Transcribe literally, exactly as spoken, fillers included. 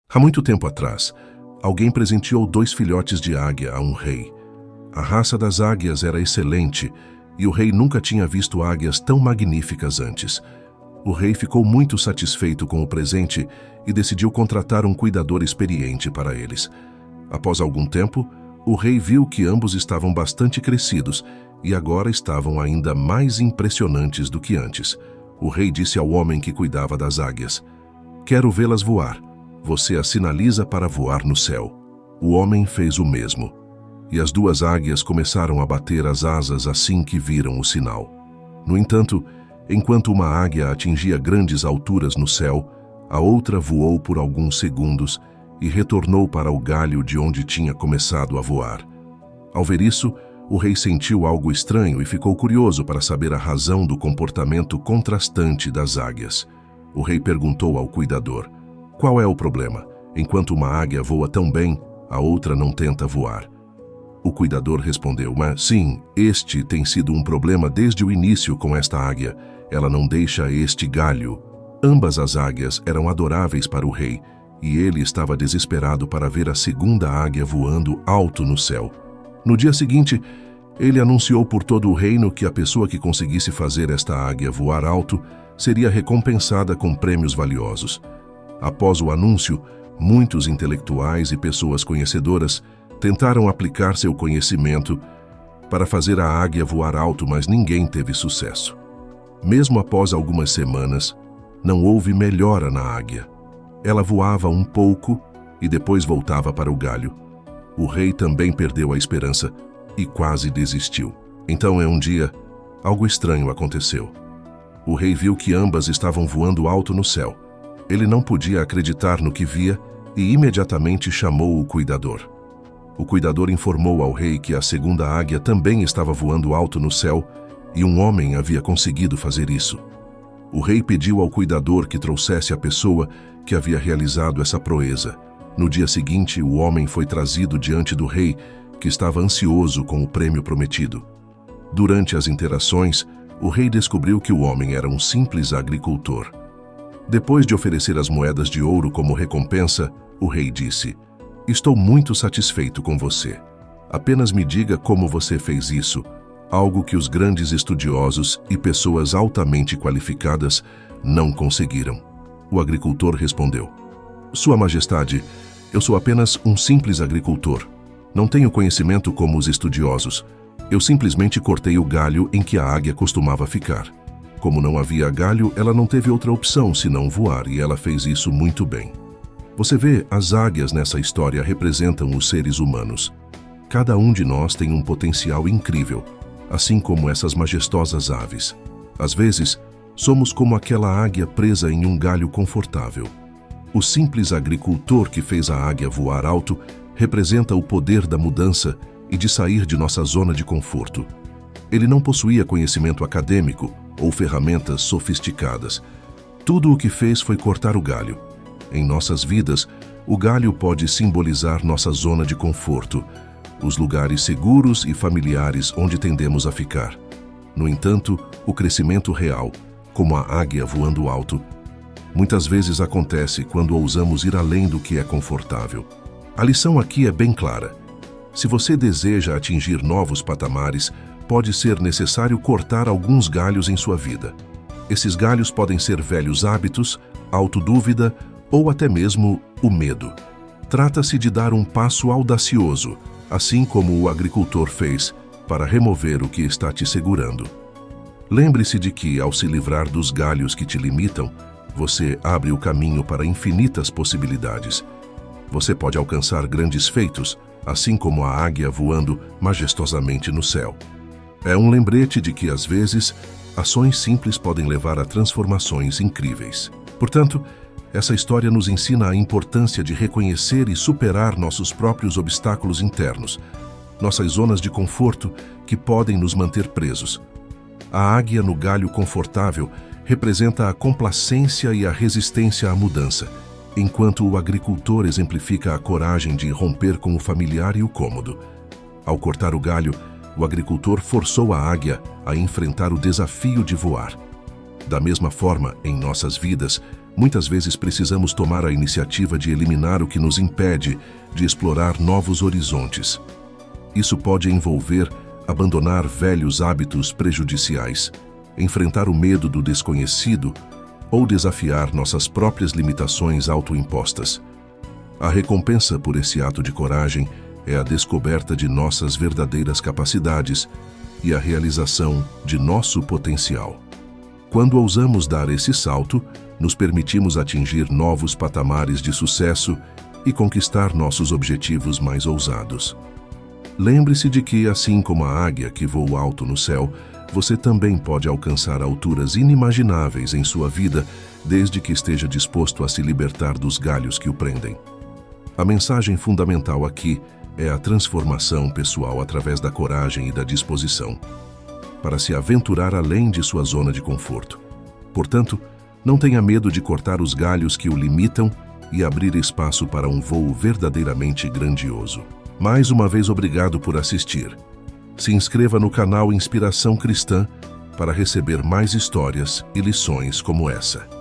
Há muito tempo atrás, alguém presenteou dois filhotes de águia a um rei. A raça das águias era excelente e o rei nunca tinha visto águias tão magníficas antes. O rei ficou muito satisfeito com o presente e decidiu contratar um cuidador experiente para eles. Após algum tempo, o rei viu que ambos estavam bastante crescidos e agora estavam ainda mais impressionantes do que antes. O rei disse ao homem que cuidava das águias: "Quero vê-las voar. Você as sinaliza para voar no céu." O homem fez o mesmo. E as duas águias começaram a bater as asas assim que viram o sinal. No entanto, enquanto uma águia atingia grandes alturas no céu, a outra voou por alguns segundos e retornou para o galho de onde tinha começado a voar. Ao ver isso, o rei sentiu algo estranho e ficou curioso para saber a razão do comportamento contrastante das águias. O rei perguntou ao cuidador: "Qual é o problema? Enquanto uma águia voa tão bem, a outra não tenta voar." O cuidador respondeu: "Mas sim, este tem sido um problema desde o início com esta águia. Ela não deixa este galho." Ambas as águias eram adoráveis para o rei, e ele estava desesperado para ver a segunda águia voando alto no céu. No dia seguinte, ele anunciou por todo o reino que a pessoa que conseguisse fazer esta águia voar alto seria recompensada com prêmios valiosos. Após o anúncio, muitos intelectuais e pessoas conhecedoras tentaram aplicar seu conhecimento para fazer a águia voar alto, mas ninguém teve sucesso. Mesmo após algumas semanas, não houve melhora na águia. Ela voava um pouco e depois voltava para o galho. O rei também perdeu a esperança e quase desistiu. Então, em um dia, algo estranho aconteceu. O rei viu que ambas estavam voando alto no céu. Ele não podia acreditar no que via e imediatamente chamou o cuidador. O cuidador informou ao rei que a segunda águia também estava voando alto no céu e um homem havia conseguido fazer isso. O rei pediu ao cuidador que trouxesse a pessoa que havia realizado essa proeza. No dia seguinte, o homem foi trazido diante do rei, que estava ansioso com o prêmio prometido. Durante as interações, o rei descobriu que o homem era um simples agricultor. Depois de oferecer as moedas de ouro como recompensa, o rei disse: "Estou muito satisfeito com você. Apenas me diga como você fez isso, algo que os grandes estudiosos e pessoas altamente qualificadas não conseguiram." O agricultor respondeu: "Sua Majestade, eu sou apenas um simples agricultor. Não tenho conhecimento como os estudiosos. Eu simplesmente cortei o galho em que a águia costumava ficar. Como não havia galho, ela não teve outra opção senão voar, e ela fez isso muito bem." Você vê, as águias nessa história representam os seres humanos. Cada um de nós tem um potencial incrível, assim como essas majestosas aves. Às vezes, somos como aquela águia presa em um galho confortável. O simples agricultor que fez a águia voar alto representa o poder da mudança e de sair de nossa zona de conforto. Ele não possuía conhecimento acadêmico ou ferramentas sofisticadas. Tudo o que fez foi cortar o galho. Em nossas vidas, o galho pode simbolizar nossa zona de conforto, os lugares seguros e familiares onde tendemos a ficar. No entanto, o crescimento real, como a águia voando alto, muitas vezes acontece quando ousamos ir além do que é confortável. A lição aqui é bem clara. Se você deseja atingir novos patamares, pode ser necessário cortar alguns galhos em sua vida. Esses galhos podem ser velhos hábitos, autodúvida ou até mesmo o medo. Trata-se de dar um passo audacioso, assim como o agricultor fez, para remover o que está te segurando. Lembre-se de que, ao se livrar dos galhos que te limitam, você abre o caminho para infinitas possibilidades. Você pode alcançar grandes feitos, assim como a águia voando majestosamente no céu. É um lembrete de que, às vezes, ações simples podem levar a transformações incríveis. Portanto, essa história nos ensina a importância de reconhecer e superar nossos próprios obstáculos internos, nossas zonas de conforto que podem nos manter presos. A águia no galho confortável representa a complacência e a resistência à mudança, enquanto o agricultor exemplifica a coragem de romper com o familiar e o cômodo. Ao cortar o galho, o agricultor forçou a águia a enfrentar o desafio de voar. Da mesma forma, em nossas vidas, Muitas vezes precisamos tomar a iniciativa de eliminar o que nos impede de explorar novos horizontes. Isso pode envolver abandonar velhos hábitos prejudiciais, enfrentar o medo do desconhecido ou desafiar nossas próprias limitações autoimpostas. A recompensa por esse ato de coragem é a descoberta de nossas verdadeiras capacidades e a realização de nosso potencial. Quando ousamos dar esse salto, nos permitimos atingir novos patamares de sucesso e conquistar nossos objetivos mais ousados. Lembre-se de que, assim como a águia que voa alto no céu, você também pode alcançar alturas inimagináveis em sua vida, desde que esteja disposto a se libertar dos galhos que o prendem. A mensagem fundamental aqui é a transformação pessoal através da coragem e da disposição, para se aventurar além de sua zona de conforto. Portanto, não tenha medo de cortar os galhos que o limitam e abrir espaço para um voo verdadeiramente grandioso. Mais uma vez, obrigado por assistir. Se inscreva no canal Inspiração Cristã para receber mais histórias e lições como essa.